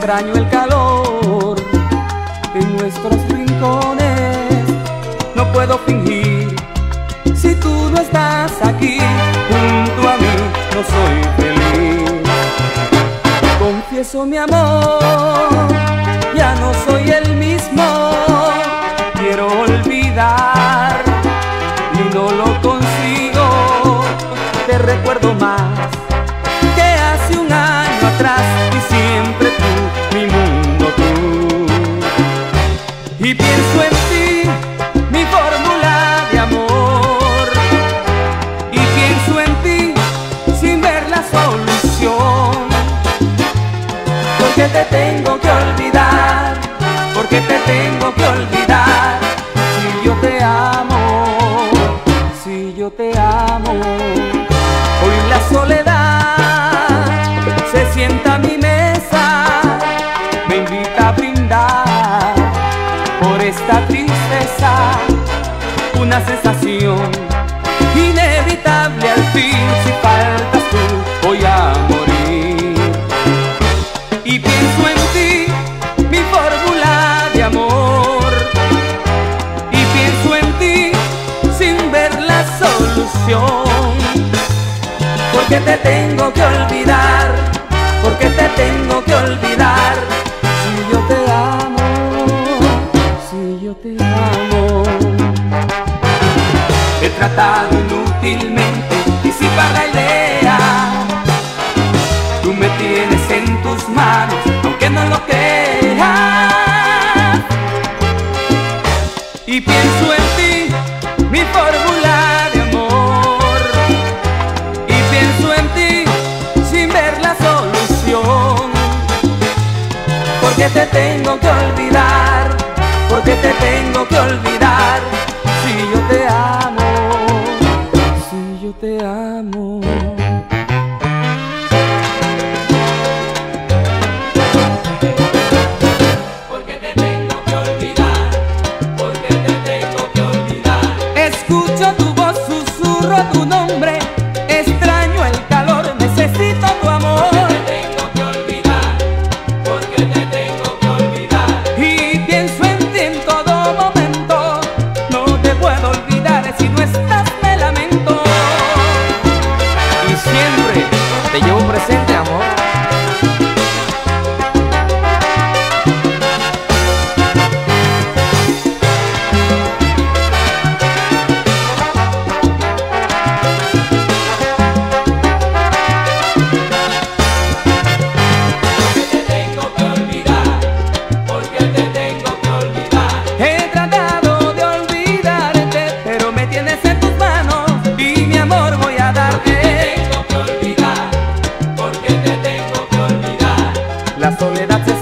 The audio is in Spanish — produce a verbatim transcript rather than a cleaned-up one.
extraño el calor en nuestros rincones. No puedo fingir si tú no estás aquí junto a mí, no soy feliz. Confieso mi amor, ya no soy el mismo. Quiero olvidar y no lo consigo. Te recuerdo más que hace un año atrás, y siempre tú, mi mundo tú. Y pienso en ti, mi fórmula de amor, y pienso en ti sin ver la solución. Porque te tengo que olvidar, porque te tengo que olvidar. Si yo te amo, si yo te amo. Hoy la soledad se sienta a mi mesa, me invita a brindar por esta tristeza, una sensación inevitable al fin. Si faltas tú voy a morir. Y pienso en ti, mi fórmula de amor, y pienso en ti sin ver la solución. Porque te tengo que olvidar, porque te tengo que olvidar. Si yo te amo, si yo te amo. He tratado inútilmente disipar la idea. Tú me tienes en tus manos, aunque no lo creas. Y pienso en ti, mi fórmula de amor, y pienso en ti sin ver la solución. Porque te tengo que olvidar, porque te tengo que olvidar. Si yo te amo, si yo te amo. Porque te tengo que olvidar, porque te tengo que olvidar. Escucho tu voz, susurro tu nombre, extraño el calor, necesito tu amor. Porque te tengo que olvidar, porque te tengo que olvidar. Y pienso en ti en todo momento, no te puedo olvidar, si no estás me lamento. Y siempre te llevo presente, amor. Porque te tengo que olvidar, porque te tengo que olvidar. He tratado de olvidarte, pero me tienes en tus manos, y mi amor voy a darte. Tengo que olvidar, porque te tengo que olvidar. La soledad se